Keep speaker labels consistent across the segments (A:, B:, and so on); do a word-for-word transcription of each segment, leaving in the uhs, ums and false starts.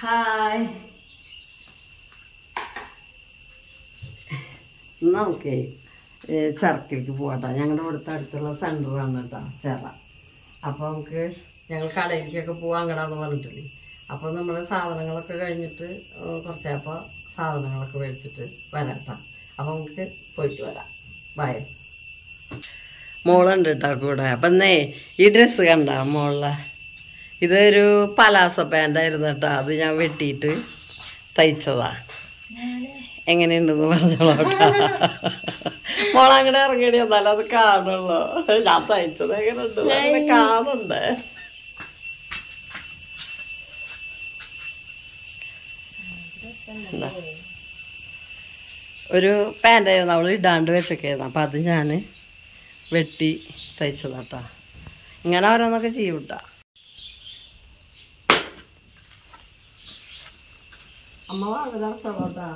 A: Hi. നമുക്ക് ചെറക്കിലേക്ക് പോകട്ടോ. ഞങ്ങളുടെ ഇവിടുത്തെ അടുത്തുള്ള സെൻ്ററാണ് കേട്ടോ ചെറ. അപ്പോൾ നമുക്ക് ഞങ്ങൾ കടയിലേക്കൊക്കെ പോകാൻ അങ്ങടാന്ന് പറഞ്ഞിട്ടില്ലേ. അപ്പോൾ നമ്മൾ സാധനങ്ങളൊക്കെ കഴിഞ്ഞിട്ട് കുറച്ചപ്പോൾ സാധനങ്ങളൊക്കെ മേടിച്ചിട്ട് വരാം കേട്ടോ. അപ്പോൾ നമുക്ക് പോയിട്ട് വരാം. ബൈ. മോളുണ്ട് കേട്ടോ കൂടെ. അപ്പം എന്നേ ഈ ഡ്രസ്സ് കണ്ട മോളിലെ ഇതൊരു പലാസ പാൻ്റായിരുന്നു കേട്ടോ. അത് ഞാൻ വെട്ടിയിട്ട് തയ്ച്ചതാ. എങ്ങനെയുണ്ടെന്ന് പറഞ്ഞോളൂ കേട്ടോ. മോളങ്ങടെ ഇറങ്ങിയടി എന്നാലും അത് കാണുള്ളൂ. ഞാൻ തയ്ച്ചത് എങ്ങനെയുണ്ട് അങ്ങനെ കാണണ്ടേ. ഒരു പാൻ്റായിരുന്നു അവൾ ഇടാണ്ട് വെച്ചൊക്കെയായിരുന്നു. അപ്പം അത് ഞാൻ വെട്ടി തയ്ച്ചതാട്ടാ. ഇങ്ങനെ ഓരോന്നൊക്കെ ചെയ്യും കേട്ടോ. അമ്മ വാങ്ങാ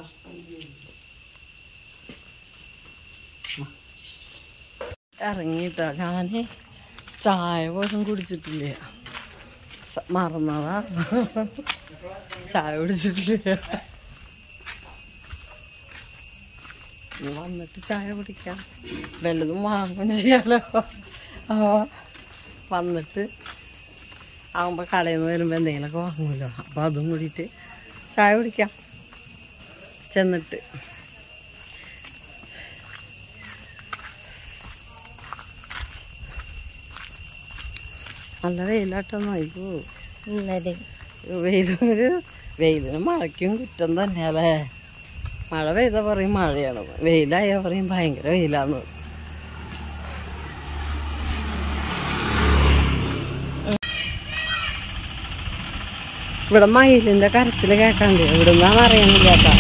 A: ഇറങ്ങിയിട്ടാ. ഞാൻ ചായ പോലും കുടിച്ചിട്ടില്ല. മറന്നതാ. ചായ കുടിച്ചിട്ടില്ല. വന്നിട്ട് ചായ കുടിക്കാം. വല്ലതും വാങ്ങുകയും ചെയ്യാലോ. വന്നിട്ട് ആകുമ്പോൾ കടയിൽ നിന്ന് വരുമ്പോൾ എന്തെങ്കിലുമൊക്കെ വാങ്ങുമല്ലോ. അപ്പോൾ അതും കൂടിയിട്ട് ചായ കുടിക്കാം. ചെന്നിട്ട് നല്ല വെയിലാട്ടൊന്നും ആയിപ്പോ. വെയിലൊരു വെയിലിന് മഴയ്ക്കും കുറ്റം തന്നെയല്ലേ. മഴ പെയ്താൽ പറയും മഴയാണെന്ന്, വെയിലായാൽ പറയും ഭയങ്കര വെയിലാന്ന്. ഇവിടെ മയിലിൻ്റെ കരച്ചിൽ കേൾക്കാണ്ട്. ഇവിടെ നിന്നാന്ന് അറിയാനില്ല കേട്ടോ.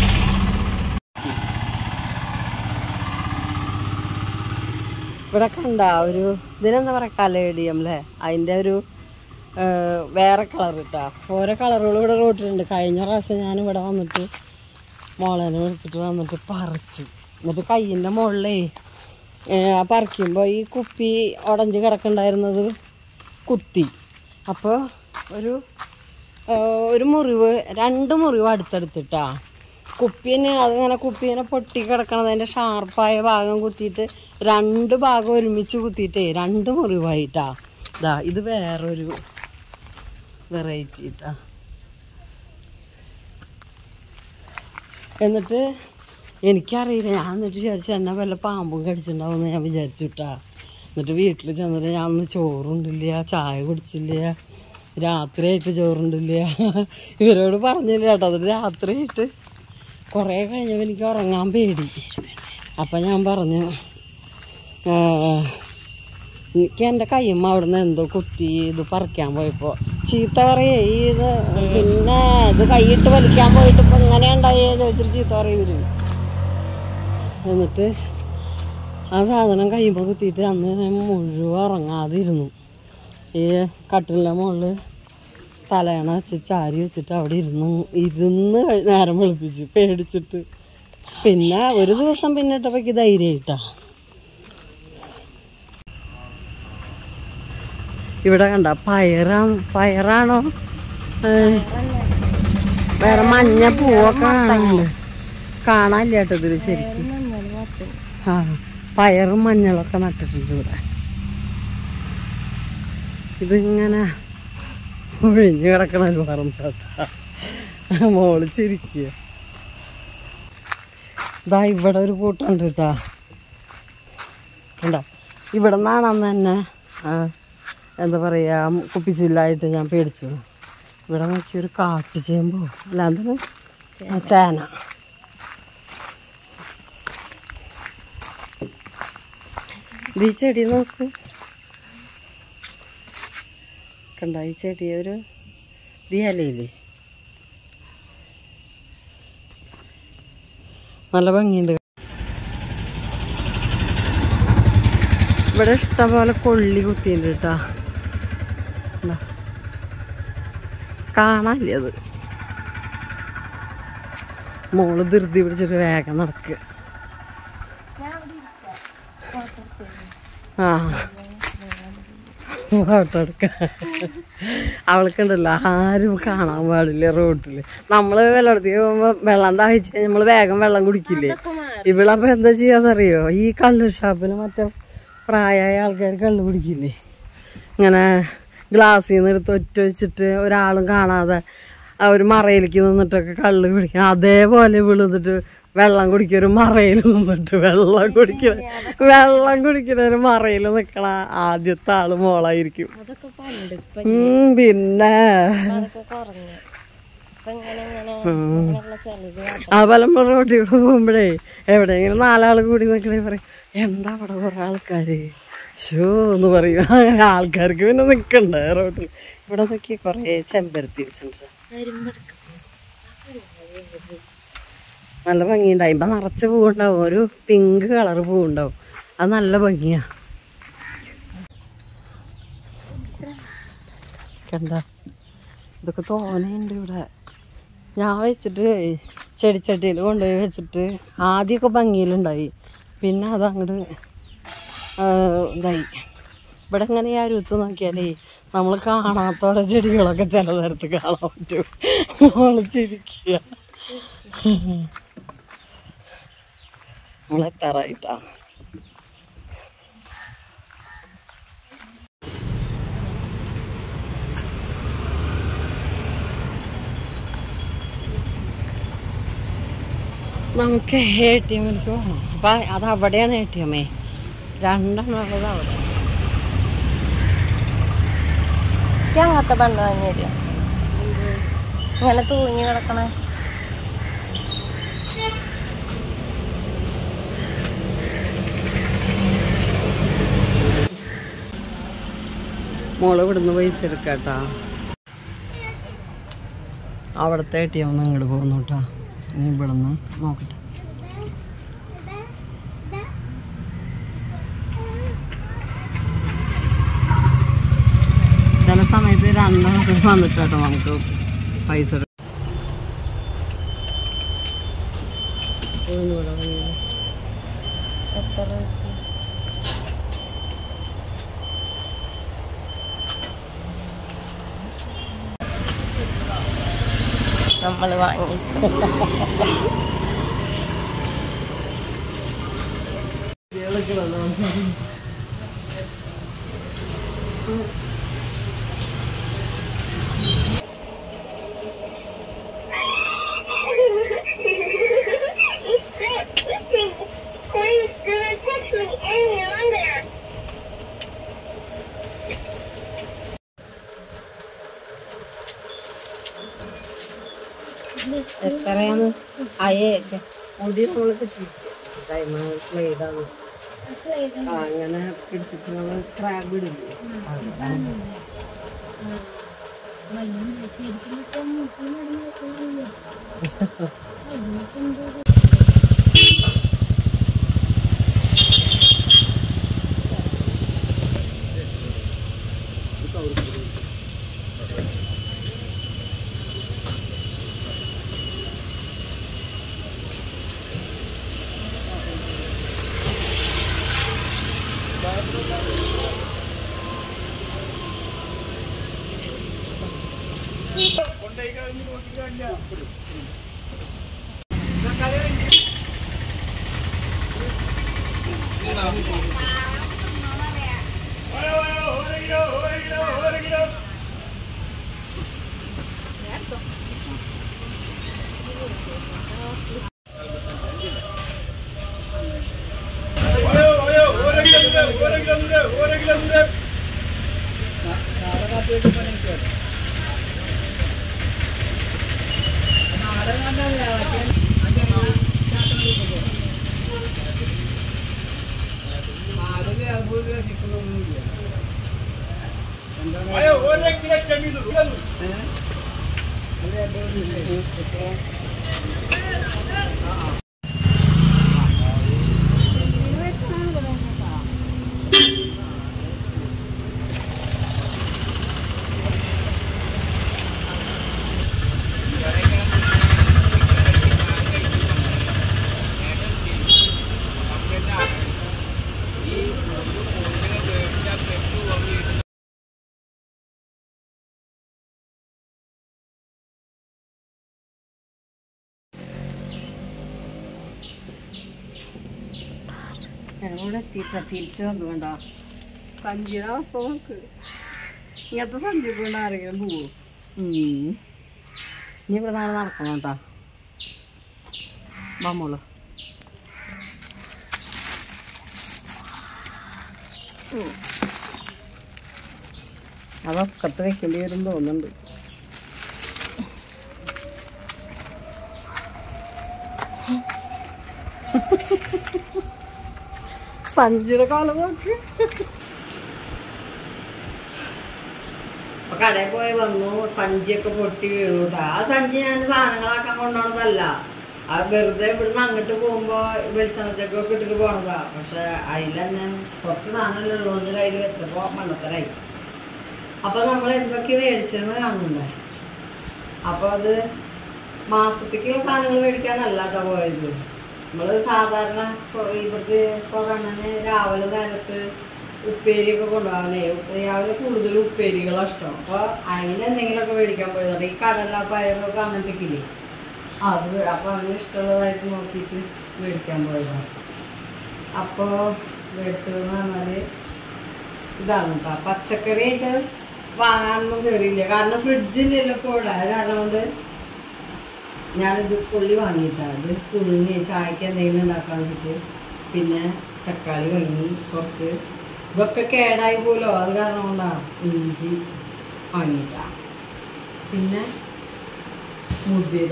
A: ഇവിടെ കണ്ട ഒരു ഇതിനെന്താ പറയുക, കലേഡിയം അല്ലേ, അതിൻ്റെ ഒരു വേറെ കളർ കിട്ടാ. ഓരോ കളറുകളും ഇവിടെ റോട്ടിലുണ്ട്. കഴിഞ്ഞ പ്രാവശ്യം ഞാൻ ഇവിടെ വന്നിട്ട് മോളേനെ വിളിച്ചിട്ട് വന്നിട്ട് പറിച്ചു. എന്നിട്ട് കയ്യിൻ്റെ മുകളിലേ പറിക്കുമ്പോൾ ഈ കുപ്പി ഉടഞ്ച് കിടക്കുന്നുണ്ടായിരുന്നത് കുത്തി. അപ്പോൾ ഒരു ഒരു മുറിവ്, രണ്ട് മുറിവ് അടുത്തടുത്തിട്ടാ. കുപ്പീനെ അതിങ്ങനെ കുപ്പീനെ പൊട്ടി കിടക്കണത് അതിൻ്റെ ഷാർപ്പായ ഭാഗം കുത്തിയിട്ട് രണ്ട് ഭാഗം ഒരുമിച്ച് കുത്തിയിട്ടേ രണ്ട് മുറിവായിട്ടാ. ഇതാ ഇത് വേറൊരു വെറൈറ്റി ഇട്ടാ. എന്നിട്ട് എനിക്കറിയില്ല. ഞാൻ എന്നിട്ട് വിചാരിച്ചു എന്നെ വല്ല പാമ്പും കടിച്ചിട്ടുണ്ടാവുമെന്ന് ഞാൻ വിചാരിച്ചു വിട്ടാ. എന്നിട്ട് വീട്ടിൽ ചെന്നിട്ട് ഞാൻ അന്ന് ചോറുണ്ടില്ല, ചായ കുടിച്ചില്ല, രാത്രിയായിട്ട് ചോറുണ്ടില്ല. ഇവരോട് പറഞ്ഞില്ല കേട്ടോ. അത് രാത്രിയായിട്ട് കുറേ കഴിഞ്ഞപ്പോൾ എനിക്ക് ഉറങ്ങാൻ പേടി. അപ്പം ഞാൻ പറഞ്ഞു എനിക്ക് എൻ്റെ കയ്യുമ്മ അവിടെ നിന്ന് എന്തോ കുത്തി ഇത് പറിക്കാൻ പോയപ്പോൾ ചീത്ത പറയേ ഈ ഇത് പിന്നെ ഇത് കൈയിട്ട് വലിക്കാൻ പോയിട്ട് ഇപ്പം ഇങ്ങനെ ഉണ്ടായേ ചോദിച്ചിട്ട് ചീത്ത പറയൂര്. എന്നിട്ട് ആ സാധനം കയ്യുമ്പോൾ കുത്തിയിട്ട് അന്ന് മുഴുവൻ ഉറങ്ങാതിരുന്നു. ഈ കട്ടിലിൻ്റെ മുകളിൽ തലയണ വെച്ച് ചാരി വെച്ചിട്ട് അവിടെ ഇരുന്നു ഇരുന്ന് നേരം വെളുപ്പിച്ചു പേടിച്ചിട്ട്. പിന്നെ ഒരു ദിവസം പിന്നിട്ടപ്പോഴേക്ക് ധൈര്യമായിട്ടാ. ഇവിടെ കണ്ട പയറാ പയറാണോ വേറെ മഞ്ഞ പൂവൊക്കെ കാണാനുണ്ട്. കാണാനില്ല കേട്ടോ ഇതിൽ ശരിക്കും. ആ പയറും മഞ്ഞളൊക്കെ നട്ടിട്ടുണ്ട് ഇവിടെ. ഇതിങ്ങനെ ഒഴിഞ്ഞു കിടക്കണല്ലോ പറമ്പാ. മോള് ചിരിക്കുക. ഇതാ ഇവിടെ ഒരു കൂട്ടുണ്ട് കേട്ടാ. കണ്ടോ ഇവിടെ നിന്നാണെന്ന് തന്നെ എന്താ പറയുക കുപ്പിച്ചില്ലായിട്ട് ഞാൻ പേടിച്ചത്. ഇവിടെ നോക്കിയൊരു കാട്ടു ചെയ്യുമ്പോ അല്ലാതെ ചേന. ഈ ചെടി നോക്ക് കണ്ട. ഈ ചെടി ഒരു ദിയാലയില്ലേ, നല്ല ഭംഗിയുണ്ട്. ഇവിടെ ഇഷ്ടം പോലെ കൊള്ളി കുത്തിയിട്ടുണ്ട് കേട്ടാ. കാണാനില്ല അത്. മോള് ധൃതി പിടിച്ചിട്ട് വേഗം നടക്കുക. ആ ഫോട്ടോ എടുക്കാൻ. അവൾക്കുണ്ടല്ലോ ആരും കാണാൻ പാടില്ല റോട്ടിൽ. നമ്മൾ വെള്ളത്തിൽ പോകുമ്പോൾ വെള്ളം ദാഹിച്ച് കഴിഞ്ഞാൽ നമ്മൾ വേഗം വെള്ളം കുടിക്കില്ലേ? ഇവളപ്പോൾ എന്താ ചെയ്യാന്നറിയോ? ഈ കള്ള് ഷാപ്പിൽ മറ്റേ പ്രായമായ ആൾക്കാർ കള്ള് കുടിക്കില്ലേ, ഇങ്ങനെ ഗ്ലാസ്സിൽ നിന്ന് എടുത്ത് ഒറ്റ വെച്ചിട്ട് ഒരാളും കാണാതെ ഒരു മറയിലേക്ക് നിന്നിട്ടൊക്കെ കള്ള് കുടിക്കണം. അതേപോലെ വിളിന്നിട്ട് വെള്ളം കുടിക്കുക, ഒരു മറയിൽ നിന്നിട്ട് വെള്ളം കുടിക്കണ വെള്ളം കുടിക്കണ ഒരു മറയിൽ നിക്കണ ആദ്യത്തെ ആള് മോളായിരിക്കും. ഉം പിന്നെ അതുപോലെ റോട്ടിൽ കൂടെ പോകുമ്പോഴേ എവിടെയെങ്കിലും നാലാൾ കൂടി നിക്കണേ പറയും, എന്താ അവിടെ കുറെ ആൾക്കാര് ഷോ എന്ന് പറയും. അങ്ങനെ ആൾക്കാർക്ക് പിന്നെ നിക്കണ്ടേ റോട്ടിൽ. ഇവിടെ നോക്കി കൊറേ ചെമ്പരത്തി വെച്ചിട്ടുണ്ട്, നല്ല ഭംഗിയുണ്ടാവും. ഇപ്പം നിറച്ച് പൂവുണ്ടാവും, ഒരു പിങ്ക് കളർ പൂവുണ്ടാവും, അത് നല്ല ഭംഗിയാ. കണ്ട ഇതൊക്കെ തോനെയുണ്ട് ഇവിടെ. ഞാൻ വെച്ചിട്ട് ചെടിച്ചട്ടിയിൽ കൊണ്ടുപോയി വെച്ചിട്ട് ആദ്യമൊക്കെ ഭംഗിയിലുണ്ടായി, പിന്നെ അതങ്ങോട്ട് ഇതായി. ഇവിടെ ഇങ്ങനെ ഈ അരുത്ത് നോക്കിയാലേ നമ്മൾ കാണാത്തോടെ ചെടികളൊക്കെ ചില നേരത്ത് കാണാൻ പറ്റും. ഒളിച്ചിരിക്കുക. നമ്മളെത്താറായിട്ടാ. നമുക്ക് എ ടി എമ്മിലേക്ക് പോകണം. അപ്പം അത് അവിടെയാണ് എ ടി എമ്മേ, രണ്ടെണ്ണം ഉള്ളത് അവിടെ.
B: അങ്ങനത്തെ ബണ്ണ് വാങ്ങി തരുമോ? ഇങ്ങനെ തൂങ്ങി കിടക്കണേ.
A: മോള് ഇവിടുന്ന് പൈസ എടുക്കാട്ടാ. അവിടുത്തെ എ ടി എം ഇങ്ങോട്ട് പോകുന്നു കേട്ടോ. ഇനി ഇവിടുന്ന് നോക്കട്ടെ. ചില സമയത്ത് രണ്ടെണ്ണത്തിൽ വന്നിട്ട് കേട്ടോ നമുക്ക് പൈസ എടുക്കാം.
B: നമ്മൾ വാങ്ങി
A: എത്രയാണ് അയേ മുടി നമ്മൾ സ്ലൈഡാണ്. അങ്ങനെ പിടിച്ചിട്ട് നമ്മൾ ക്രാബ് ഇടില്ലേ, ഞങ്ങളിവിടെ എത്തിയിട്ടാ തിരിച്ചു വന്നു വേണ്ട സഞ്ചിയുടെ അവസ്ഥ നോക്ക്. ഇങ്ങനത്തെ സഞ്ചി കൊണ്ട് ആരെങ്കിലും പോവും. ഇനി ഇവിടെ നാളെ നടക്കണം കേട്ടാ. വാമോള് അതൊക്കത്ത് വെക്കേണ്ടി വരും തോന്നുന്നുണ്ട്. സഞ്ചിയുടെ കാലം നോക്ക്. അപ്പൊ കടയിൽ പോയി വന്നു, സഞ്ചിയൊക്കെ പൊട്ടി വീണൂട്ടാ. ആ സഞ്ചി ഞാൻ സാധനങ്ങളാക്കാൻ കൊണ്ടുപോകണതല്ല, അത് വെറുതെ ഇവിടുന്ന് അങ്ങോട്ട് പോകുമ്പോ വെളിച്ചെണ്ണച്ചൊക്കെ ഇട്ടിട്ട് പോണതാ. പക്ഷെ അതിൽ തന്നെ കുറച്ച് സാധനമല്ലേ ഉള്ളൂ, അതിൽ വെച്ചപ്പോ മണ്ണത്തരായി. അപ്പൊ നമ്മൾ എന്തൊക്കെ മേടിച്ചെന്ന് കാണുന്നുണ്ടേ. അപ്പൊ അത് മാസത്തേക്കുള്ള സാധനങ്ങൾ മേടിക്കാനല്ല കേട്ടോ പോയത്. നമ്മള് സാധാരണ ഇവിടുത്തെ കൊറോണന് രാവിലെ നേരത്ത് ഉപ്പേരിയൊക്കെ കൊണ്ടുപോകാനേ, രാവിലെ കൂടുതൽ ഉപ്പേരികളാണ് ഇഷ്ടം. അപ്പൊ അതിനെന്തെങ്കിലുമൊക്കെ മേടിക്കാൻ പോയതാണ്. ഈ കടല പയറൊക്കെ അങ്ങനത്തേക്ക് ഇല്ലേ, അത് അപ്പൊ അവന് ഇഷ്ടമുള്ളതായിട്ട് നോക്കിയിട്ട് മേടിക്കാൻ പോയതാണ്. അപ്പോൾ മേടിച്ചതെന്ന് പറഞ്ഞാല് ഇതാണ് കേട്ടോ. പച്ചക്കറി ആയിട്ട് വാങ്ങാനൊന്നും കയറിയില്ല, കാരണം ഫ്രിഡ്ജില്ലല്ലോ ഇപ്പോൾ ഇവിടെ. അത് കാരണം കൊണ്ട് ഞാനിത് പുള്ളി വാങ്ങിയിട്ടാണ്. ഇത് പുഴുങ്ങി ചായക്ക് എന്തെങ്കിലും ഉണ്ടാക്കാൻ വെച്ചിട്ട്. പിന്നെ തക്കാളി വാങ്ങി കുറച്ച്, ഇതൊക്കെ കേടായി പോലോ, അത് കാരണം കൊണ്ടാണ് ഇഞ്ചി വാങ്ങിയിട്ടാണ്. പിന്നെ മുതിര,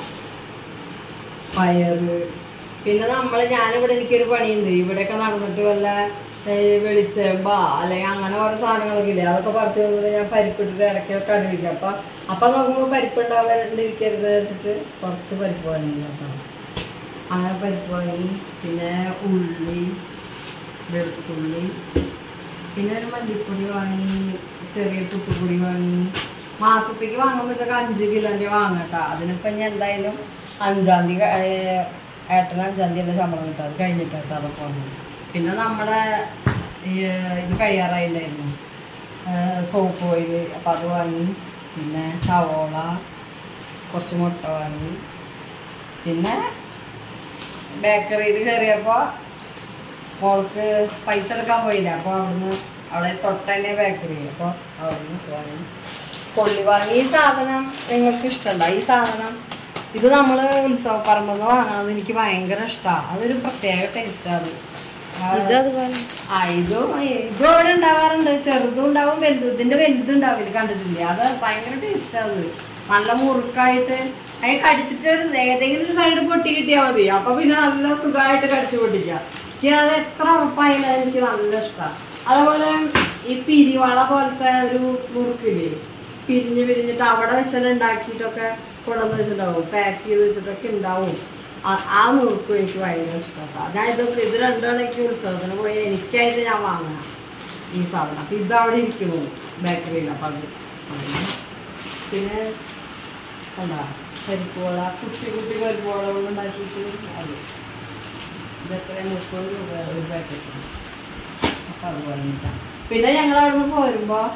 A: പയറ്. പിന്നെ നമ്മൾ ഞാനിവിടെ എനിക്കൊരു പണിയുണ്ട്, ഇവിടെയൊക്കെ നടന്നിട്ട് വല്ല വെളിച്ചെമ്പ അല്ലെങ്കിൽ അങ്ങനെ ഓരോ സാധനങ്ങളൊക്കെ ഇല്ലേ, അതൊക്കെ പറിച്ചു കൊണ്ടിട്ട് ഞാൻ പരിപ്പിട്ടിട്ട് ഇടയ്ക്കൊക്കെ കറി വയ്ക്കും. അപ്പം അപ്പം നോക്കുമ്പോൾ പരിപ്പ് ഉണ്ടാവാണ്ടിരിക്കരുത് വെച്ചിട്ട് കുറച്ച് പരിപ്പ് വാങ്ങി കേട്ടോ. അങ്ങനെ പരിപ്പ് വാങ്ങി. പിന്നെ ഉള്ളി, വെളുത്തുള്ളി, പിന്നെ ഒരു മല്ലിപ്പൊടി വാങ്ങി, ചെറിയ പുട്ടുപൊടി വാങ്ങി. മാസത്തേക്ക് വാങ്ങുമ്പോഴത്തേക്ക് അഞ്ച് കിലോൻ്റെ വാങ്ങട്ടാ. അതിനിപ്പം ഞാൻ എന്തായാലും അഞ്ചാം തീയതി ഏട്ടന് അഞ്ചാം തീയതി അല്ലേ ശമ്പളം കിട്ടും, അത് കഴിഞ്ഞിട്ടാട്ടോ അതൊക്കെ വാങ്ങി. പിന്നെ നമ്മുടെ ഇത് കഴിയാറായില്ലായിരുന്നു, സോപ്പ് ഓയിൽ, അപ്പം അത് വാങ്ങി. പിന്നെ സവോള, കുറച്ച് മുട്ട വാങ്ങി. പിന്നെ ബേക്കറിയിൽ കയറിയപ്പോൾ മോൾക്ക് പൈസ എടുക്കാൻ പോയില്ല, അപ്പോൾ അവിടുന്ന് അവിടെ തൊട്ടന്നെ ബേക്കറി, അപ്പോൾ അവിടുന്ന് വാങ്ങി കൊള്ളി വാങ്ങി. ഈ സാധനം നിങ്ങൾക്ക് ഇഷ്ടമുണ്ടോ? ഈ സാധനം ഇത് നമ്മൾ ഉത്സവ പറമ്പെന്ന് വാങ്ങണത് എനിക്ക് ഭയങ്കര ഇഷ്ടമാണ്. അതൊരു പ്രത്യേക ടേസ്റ്റാണ്. ആ ഇതും ഇതും അവിടെ ഉണ്ടാവാറുണ്ട്, ചെറുതും ഉണ്ടാവും വലുതും. ഇതിന്റെ വലുതുണ്ടാവില്ല, കണ്ടിട്ടില്ലേ? അത് ഭയങ്കര ടേസ്റ്റാണ്, നല്ല മുറുക്കായിട്ട്. അതിന് കടിച്ചിട്ട് ഒരു ഏതെങ്കിലും ഒരു സൈഡ് പൊട്ടി കിട്ടിയാൽ മതി, അപ്പൊ പിന്നെ നല്ല സുഖമായിട്ട് കടിച്ചു പൊട്ടിക്കാം. എനിക്ക് അത് എത്ര ഉറപ്പായാലും എനിക്ക് നല്ല ഇഷ്ടമാണ്. അതുപോലെ ഈ പിരിവാള പോലത്തെ ഒരു മുറുക്കില്ലേ, പിരിഞ്ഞ് പിരിഞ്ഞിട്ട് അവിടെ വെച്ചാൽ ഉണ്ടാക്കിയിട്ടൊക്കെ കൊണ്ടുവന്ന് വെച്ചിട്ടുണ്ടാവും, പാക്ക് ചെയ്ത് വെച്ചിട്ടൊക്കെ ഉണ്ടാവും. ആ മുറുക്കും എനിക്ക് ഭയങ്കര ഇഷ്ടമാണ്. ഞാൻ ഇതൊക്കെ ഇത് രണ്ടാണെങ്കിൽ ഉത്സവത്തിന് പോയി എനിക്കായിട്ട് ഞാൻ വാങ്ങണം ഈ സാധനം. അപ്പം ഇതവിടെ ഇരിക്കണു ബേക്കറിയിൽ. അപ്പം അത് പിന്നെ എന്താ പരിപ്പുവള, കുട്ടി കുട്ടി പരിപ്പുവളകൾ ഉണ്ടാക്കിയിട്ട് അത് ഇതെത്ര മുപ്പത് രൂപ ഒരു പാക്കറ്റ്. അപ്പം അത് പറഞ്ഞിട്ടാണ്. പിന്നെ ഞങ്ങൾ അവിടെ നിന്ന് പോരുമ്പോൾ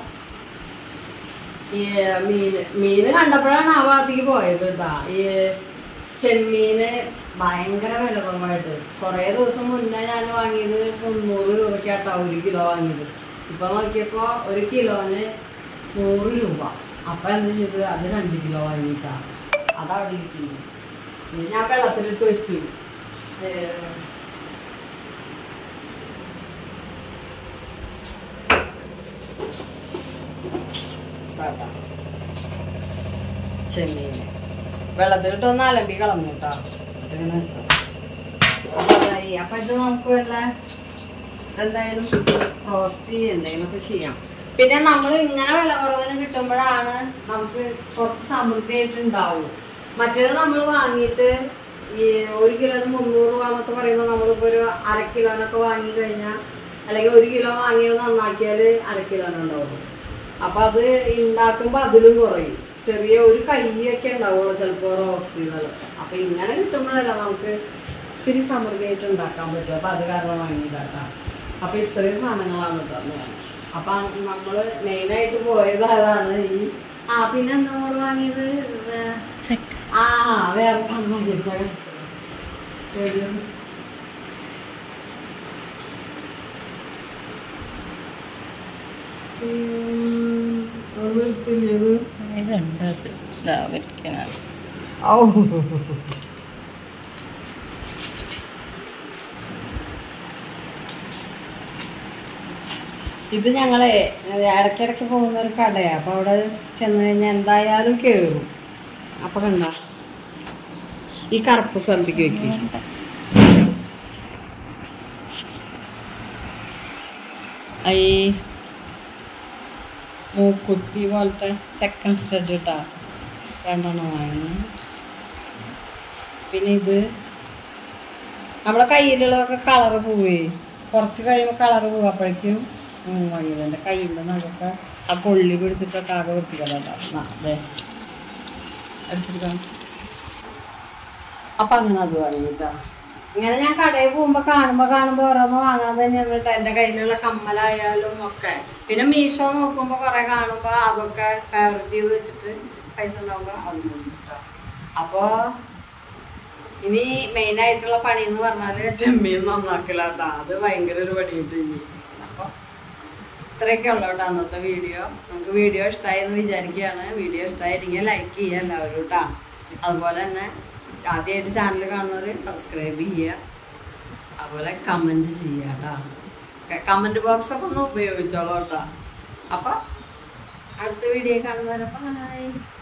A: ഈ മീൻ മീൻ കണ്ടപ്പോഴാണ് ആ ഭാഗത്തേക്ക് പോയത് കേട്ടോ. ഈ ചെമ്മീന് ഭയങ്കര വില കുറവായിട്ട്. കുറേ ദിവസം മുന്നേ ഞാൻ വാങ്ങിയത് മുന്നൂറ് രൂപയ്ക്കാട്ടോ ഒരു കിലോ വാങ്ങിയത്. ഇപ്പം നോക്കിയപ്പോൾ ഒരു കിലോന് നൂറ് രൂപ. അപ്പം എന്ത് ചെയ്ത് അത് രണ്ട് കിലോ വാങ്ങിയിട്ടാണ് അതവിടെ ഇരിക്കുന്നു. ഞാൻ വെള്ളത്തിലിട്ട് വെച്ചു. ചെമ്മീന് വെള്ളത്തിലിട്ടൊന്ന് അലമ്പി കളഞ്ഞു കേട്ടോ. ഇങ്ങനെ വെച്ചത് അതായി. അപ്പം ഇത് നമുക്ക് വല്ല എന്തായാലും റോസ്റ്റ് എന്തെങ്കിലുമൊക്കെ ചെയ്യാം. പിന്നെ നമ്മൾ ഇങ്ങനെ വില കുറവിന് കിട്ടുമ്പോഴാണ് നമുക്ക് കുറച്ച് സമൃദ്ധിയായിട്ട് ഉണ്ടാവും. മറ്റേത് നമ്മൾ വാങ്ങിയിട്ട് ഈ ഒരു കിലോന് മുന്നൂറ് രൂപ എന്നൊക്കെ പറയുമ്പോൾ നമ്മളിപ്പോൾ ഒരു അര കിലോനൊക്കെ വാങ്ങി കഴിഞ്ഞാൽ, അല്ലെങ്കിൽ ഒരു കിലോ വാങ്ങിയത് നന്നാക്കിയാൽ അര കിലോനുണ്ടാവും. അപ്പം അത് ഉണ്ടാക്കുമ്പോൾ അതിലും കുറയും. ചെറിയ ഒരു കൈയൊക്കെ ഉണ്ടാവുള്ളൂ ചിലപ്പോൾ റോസ്റ്റ് ചെയ്താലൊക്കെ. അപ്പം ഇങ്ങനെ കിട്ടുമ്പോഴല്ല നമുക്ക് ഇത്തിരി സമൃദ്ധിയായിട്ട് ഉണ്ടാക്കാൻ പറ്റും. അപ്പം അത് കാരണം വാങ്ങിയതാക്കാം. അപ്പം ഇത്രയും സാധനങ്ങളാണ് തന്നെ. അപ്പം നമ്മൾ മെയിനായിട്ട് പോയത് അതാണ്. ഈ ആ പിന്നെ എന്താ നമ്മൾ വാങ്ങിയത്? ആ വേറെ സാധനം നിർത്തില്ലത്
B: രണ്ടത് ഇതാകരിക്കാനാണ്.
A: ഇത് ഞങ്ങളെ ഇടയ്ക്കിടയ്ക്ക് പോകുന്ന ഒരു കടയാണ്. അപ്പോൾ അവിടെ ചെന്ന് കഴിഞ്ഞാൽ എന്തായാലും കയറും. അപ്പം കണ്ട ഈ കറുപ്പ് സ്ഥലത്തേക്ക് വെക്കും. ഈ മൂക്കുത്തി പോലത്തെ സെക്കൻഡ് സ്റ്റഡ് ഇട്ടാ രണ്ടെണ്ണം വാങ്ങി. പിന്നെ ഇത് നമ്മളെ കയ്യിലുള്ളതൊക്കെ കളറ് പോവേ, കുറച്ച് കഴിയുമ്പോൾ കളറ് പോവും. അപ്പോഴേക്കും വാങ്ങിയത് എൻ്റെ കയ്യിൻ്റെ നഖമൊക്കെ ആ കൊള്ളി പിടിച്ചിട്ടൊക്കെ ആകെ വൃത്തികളാണ്. അതെ എടുത്തിരിക്കാം. അപ്പം അങ്ങനെ അത് വാങ്ങിട്ടാ. ഇങ്ങനെ ഞാൻ കടയിൽ പോകുമ്പോൾ കാണുമ്പോൾ കാണുമ്പോൾ ഓരോന്ന് വാങ്ങണത് തന്നെയാണ് കേട്ടോ. എൻ്റെ കയ്യിലുള്ള കമ്മലായാലും ഒക്കെ. പിന്നെ മീഷോ നോക്കുമ്പോൾ കുറേ കാണുമ്പോൾ അതൊക്കെ ഫേവറേറ്റ് ചെയ്ത് വെച്ചിട്ട് പൈസ ഉണ്ടാകുമ്പോൾ അത് കേട്ടോ. അപ്പോൾ ഇനി മെയിനായിട്ടുള്ള പണി എന്ന് പറഞ്ഞാൽ ചെമ്മീൻ നന്നാക്കലാട്ടോ. അത് ഭയങ്കര ഒരു പണിയിട്ട് ഇനി. അപ്പോൾ ഇത്രയൊക്കെ ഉള്ളൂ കേട്ടോ അന്നത്തെ വീഡിയോ. നമുക്ക് വീഡിയോ ഇഷ്ടമായി എന്ന് വിചാരിക്കുകയാണ്. വീഡിയോ ഇഷ്ടമായിട്ടുണ്ടെങ്കിൽ ലൈക്ക് ചെയ്യുക എല്ലാവരും കേട്ടോ. അതുപോലെ തന്നെ ആദ്യമായിട്ട് ചാനൽ കാണുന്നവർ സബ്സ്ക്രൈബ് ചെയ്യുക. അതുപോലെ കമൻറ്റ് ചെയ്യുക കേട്ടോ. കമൻറ്റ് ബോക്സൊക്കെ ഒന്ന് ഉപയോഗിച്ചോളൂ കേട്ടോ. അപ്പോൾ അടുത്ത വീഡിയോ കാണുന്നവരപ്പോൾ